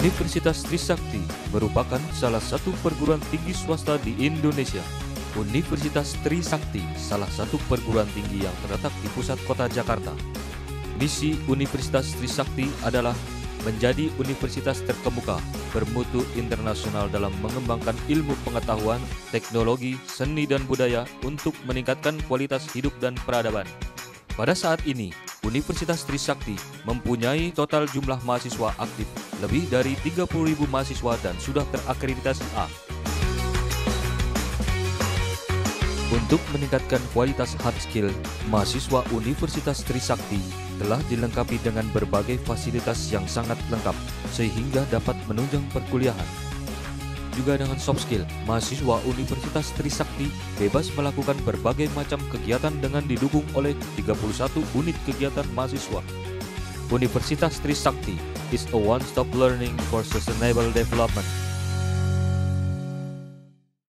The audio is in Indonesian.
Universitas Trisakti merupakan salah satu perguruan tinggi swasta di Indonesia. Universitas Trisakti salah satu perguruan tinggi yang terletak di pusat kota Jakarta. Misi Universitas Trisakti adalah menjadi universitas terkemuka, bermutu internasional dalam mengembangkan ilmu pengetahuan, teknologi, seni dan budaya untuk meningkatkan kualitas hidup dan peradaban. Pada saat ini, Universitas Trisakti mempunyai total jumlah mahasiswa aktif lebih dari 30.000 mahasiswa dan sudah terakreditasi A. Untuk meningkatkan kualitas hard skill, mahasiswa Universitas Trisakti telah dilengkapi dengan berbagai fasilitas yang sangat lengkap sehingga dapat menunjang perkuliahan. Juga dengan soft skill, mahasiswa Universitas Trisakti bebas melakukan berbagai macam kegiatan dengan didukung oleh 31 unit kegiatan mahasiswa. Universitas Trisakti is a one-stop learning for sustainable development.